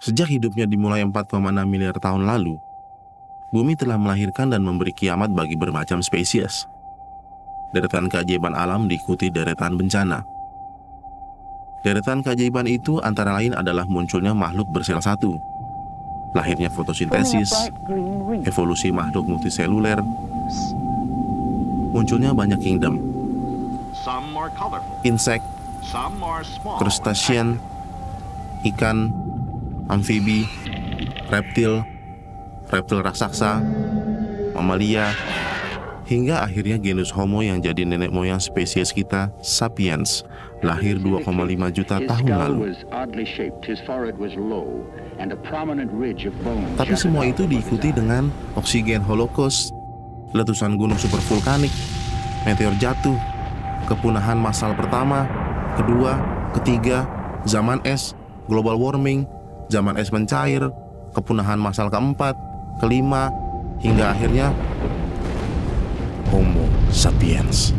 Sejak hidupnya dimulai 4,6 miliar tahun lalu, bumi telah melahirkan dan memberi kiamat bagi bermacam spesies. Deretan keajaiban alam diikuti deretan bencana. Deretan keajaiban itu antara lain adalah munculnya makhluk bersel satu, lahirnya fotosintesis, evolusi makhluk multiseluler, munculnya banyak kingdom, insek, crustacean, ikan, amfibi, reptil raksasa, mamalia, hingga akhirnya genus Homo yang jadi nenek moyang spesies kita, Sapiens, lahir 2,5 juta tahun lalu. Tapi semua itu diikuti dengan oksigen holocaust, letusan gunung supervulkanik, meteor jatuh, kepunahan massal pertama, kedua, ketiga, zaman es, global warming, zaman es mencair, kepunahan massal keempat, kelima, hingga akhirnya Homo sapiens.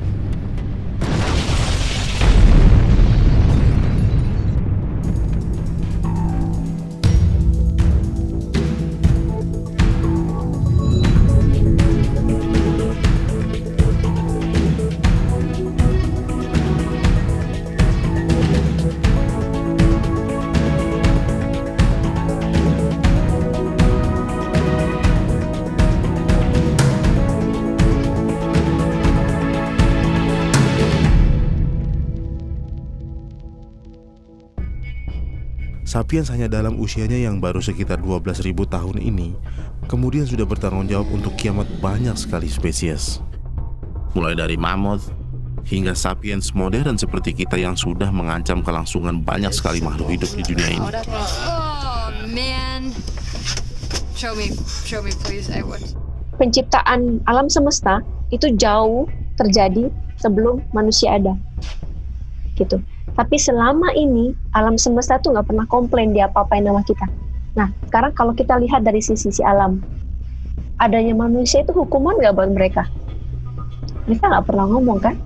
Sapiens hanya dalam usianya yang baru sekitar 12.000 tahun ini, kemudian sudah bertanggung jawab untuk kiamat banyak sekali spesies. Mulai dari mammoth, hingga sapiens modern seperti kita yang sudah mengancam kelangsungan banyak sekali makhluk hidup di dunia ini. Oh man, show me please. Penciptaan alam semesta itu jauh terjadi sebelum manusia ada, gitu. Tapi selama ini alam semesta tuh nggak pernah komplain dia apa-apain nama kita. Nah, sekarang kalau kita lihat dari sisi alam, adanya manusia itu hukuman nggak buat mereka? Mereka nggak pernah ngomong kan?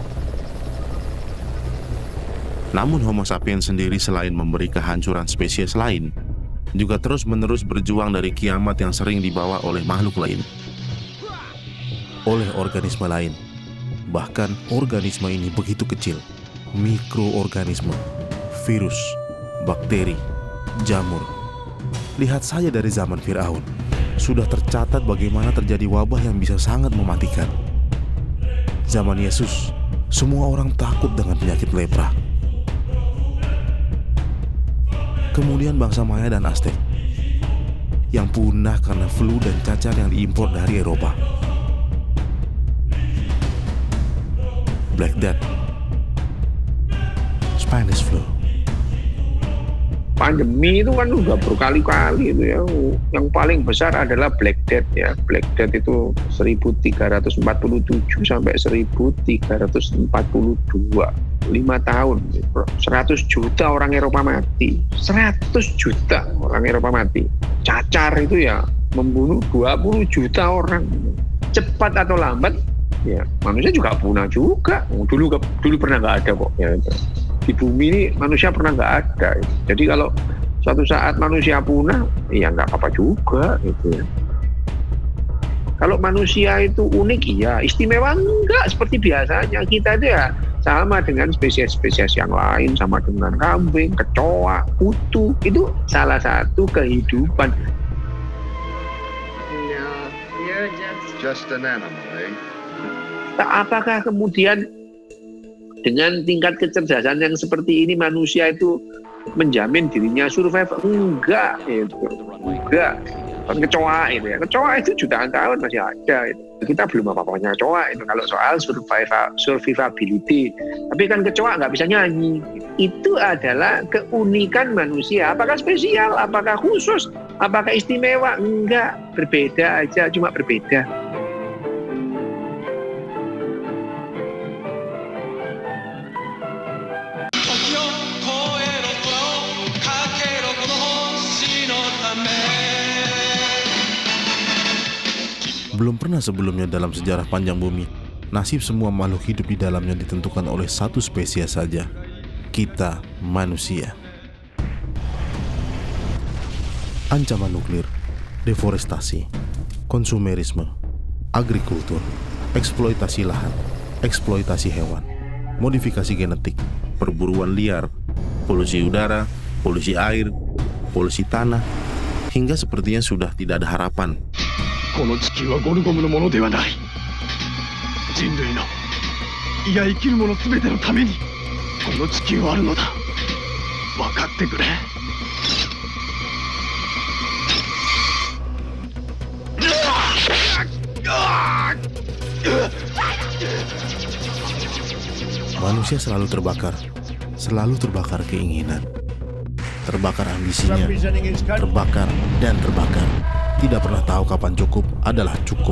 Namun Homo sapiens sendiri selain memberi kehancuran spesies lain, juga terus-menerus berjuang dari kiamat yang sering dibawa oleh makhluk lain, oleh organisme lain. Bahkan organisme ini begitu kecil, mikroorganisme, virus, bakteri, jamur. Lihat saja dari zaman Firaun, sudah tercatat bagaimana terjadi wabah yang bisa sangat mematikan. Zaman Yesus, semua orang takut dengan penyakit lepra. Kemudian bangsa Maya dan Aztec, yang punah karena flu dan cacar yang diimpor dari Eropa. Black Death, Spanish flu. Pandemi itu kan udah berkali-kali itu ya. Yang paling besar adalah Black Death ya. Black Death itu 1347 sampai 1342. 5 tahun. 100 juta orang Eropa mati. 100 juta orang Eropa mati. Cacar itu ya membunuh 20 juta orang. Cepat atau lambat ya manusia juga punah juga. Dulu pernah nggak ada kok ya. Di bumi ini manusia pernah nggak ada. Jadi kalau suatu saat manusia punah, ya nggak apa-apa juga gitu ya. Kalau manusia itu unik, iya. Istimewa enggak, seperti biasanya. Kita itu ya sama dengan spesies-spesies yang lain, sama dengan kambing, kecoa, kutu. Itu salah satu kehidupan. No, you're just an animal, eh? Apakah kemudian dengan tingkat kecerdasan yang seperti ini manusia itu menjamin dirinya survive? Enggak, itu enggak. Kecoa itu ya, kecoa itu jutaan tahun masih ada. Itu. Kita belum apa-apanya kecoa itu kalau soal survivability. Tapi kan kecoa nggak bisa nyanyi. Itu adalah keunikan manusia. Apakah spesial? Apakah khusus? Apakah istimewa? Enggak, berbeda aja, cuma berbeda. Belum pernah sebelumnya dalam sejarah panjang bumi, nasib semua makhluk hidup di dalamnya ditentukan oleh satu spesies saja, kita manusia. ancaman nuklir, deforestasi, konsumerisme, agrikultur, eksploitasi lahan, eksploitasi hewan, modifikasi genetik, perburuan liar, polusi udara, polusi air, polusi tanah, hingga sepertinya sudah tidak ada harapan. Manusia selalu terbakar keinginan, terbakar ambisinya, terbakar dan terbakar. Tidak pernah tahu kapan cukup adalah cukup.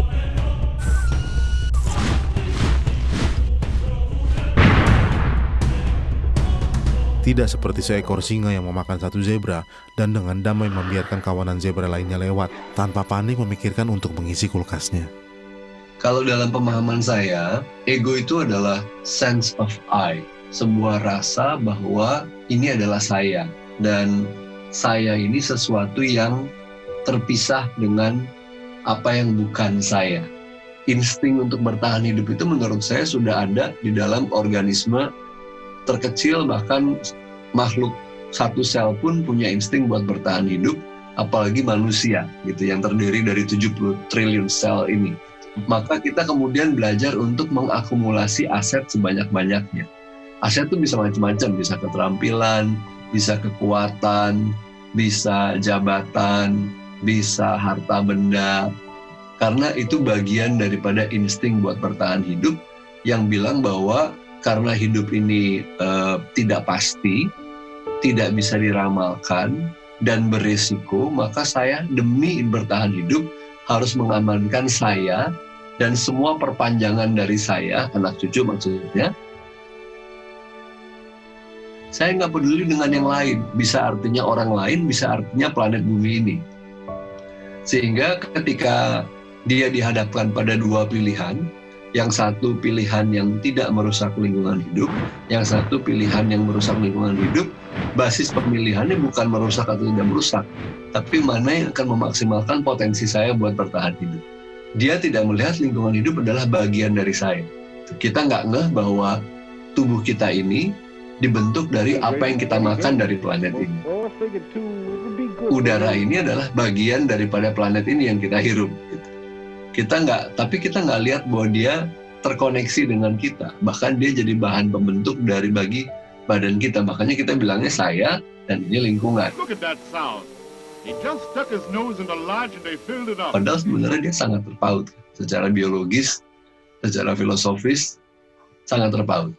Tidak seperti seekor singa yang memakan satu zebra dan dengan damai membiarkan kawanan zebra lainnya lewat tanpa panik memikirkan untuk mengisi kulkasnya. Kalau dalam pemahaman saya, ego itu adalah sense of I, sebuah rasa bahwa ini adalah saya, dan saya ini sesuatu yang terpisah dengan apa yang bukan saya. Insting untuk bertahan hidup itu menurut saya sudah ada di dalam organisme terkecil, bahkan makhluk satu sel pun punya insting buat bertahan hidup, apalagi manusia gitu yang terdiri dari 70 triliun sel ini. Maka kita kemudian belajar untuk mengakumulasi aset sebanyak-banyaknya. Aset itu bisa macam-macam, bisa keterampilan, bisa kekuatan, bisa jabatan, bisa harta benda. Karena itu bagian daripada insting buat bertahan hidup yang bilang bahwa karena hidup ini tidak pasti, tidak bisa diramalkan, dan berisiko, maka saya demi bertahan hidup harus mengamankan saya dan semua perpanjangan dari saya, anak cucu maksudnya. Saya nggak peduli dengan yang lain, bisa artinya orang lain, bisa artinya planet bumi ini. Sehingga ketika dia dihadapkan pada dua pilihan, yang satu pilihan yang tidak merusak lingkungan hidup, yang satu pilihan yang merusak lingkungan hidup, basis pemilihannya bukan merusak atau tidak merusak, tapi mana yang akan memaksimalkan potensi saya buat bertahan hidup. Dia tidak melihat lingkungan hidup adalah bagian dari saya. Kita nggak ngeh bahwa tubuh kita ini dibentuk dari apa yang kita makan dari planet ini. Udara ini adalah bagian daripada planet ini yang kita hirup. Tapi kita nggak lihat bahwa dia terkoneksi dengan kita. Bahkan dia jadi bahan pembentuk dari bagi badan kita. Makanya kita bilangnya saya dan ini lingkungan. Padahal sebenarnya dia sangat terpaut. Secara biologis, secara filosofis, sangat terpaut.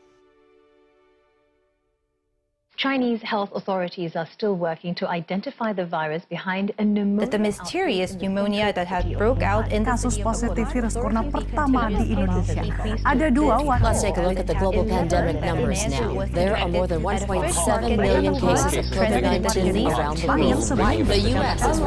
Chinese health authorities are still working to identify the virus behind a pneumonia. The mysterious pneumonia that had broke out in kasus positif virus corona pertama di Indonesia. Ada dua Let's take a look at the global pandemic numbers now. There are more than 1.7 million cases of COVID-19 around the world. The U.S. is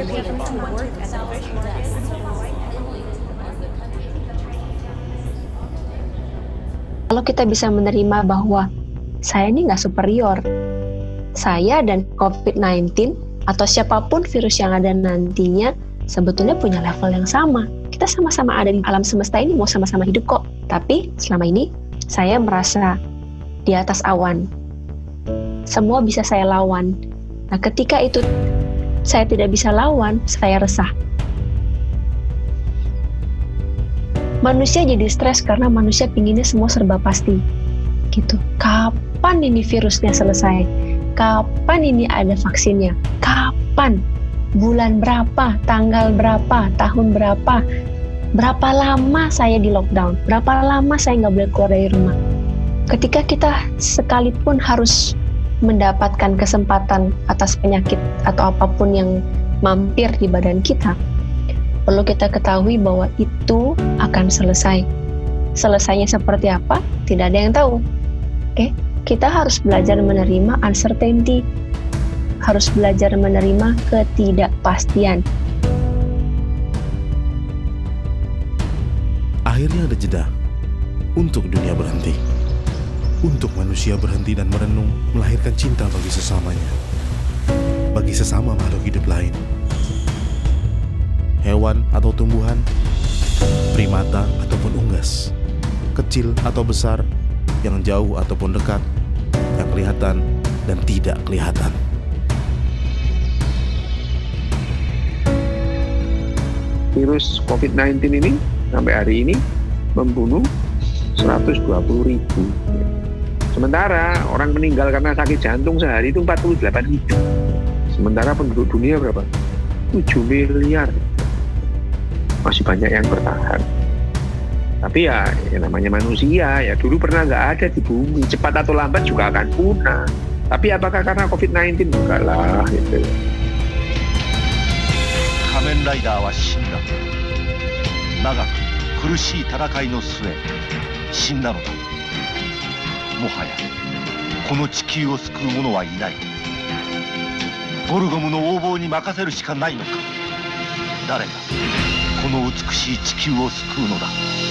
Kalau kita bisa menerima bahwa saya ini nggak superior, saya dan COVID-19 atau siapapun virus yang ada nantinya sebetulnya punya level yang sama. Kita sama-sama ada di alam semesta ini, mau sama-sama hidup kok. Tapi selama ini saya merasa di atas awan. Semua bisa saya lawan. Nah, ketika itu saya tidak bisa lawan, saya resah. Manusia jadi stres karena manusia pinginnya semua serba pasti. Gitu. Kapan ini virusnya selesai? Kapan ini ada vaksinnya? Kapan? Bulan berapa? Tanggal berapa? Tahun berapa? Berapa lama saya di lockdown? Berapa lama saya nggak boleh keluar dari rumah? Ketika kita sekalipun harus mendapatkan kesempatan atas penyakit atau apapun yang mampir di badan kita, perlu kita ketahui bahwa itu akan selesai. Selesainya seperti apa? Tidak ada yang tahu. Oke, kita harus belajar menerima uncertainty, harus belajar menerima ketidakpastian. Akhirnya ada jeda untuk dunia berhenti, untuk manusia berhenti dan merenung, melahirkan cinta bagi sesamanya, bagi sesama makhluk hidup lain. hewan atau tumbuhan, primata ataupun unggas, kecil atau besar, yang jauh ataupun dekat, yang kelihatan dan tidak kelihatan. Virus COVID-19 ini sampai hari ini membunuh 120.000. Sementara orang meninggal karena sakit jantung sehari itu 48.000. Sementara penduduk dunia berapa? 7 miliar. Masih banyak yang bertahan. Tapi ya namanya manusia, ya dulu pernah nggak ada di bumi, cepat atau lambat juga akan punah. Tapi apakah karena COVID-19? Enggak lah, gitu. Kamen Rider wa shinda. Nagaku kurushii tarakai no sue, shinda no da. Mohaya, kono chikyū o sukuu mono wa inai. Gorgomu no oubou ni makaseru shika nai no ka. Dare ga kono utsukushii chikyū o sukuu no da.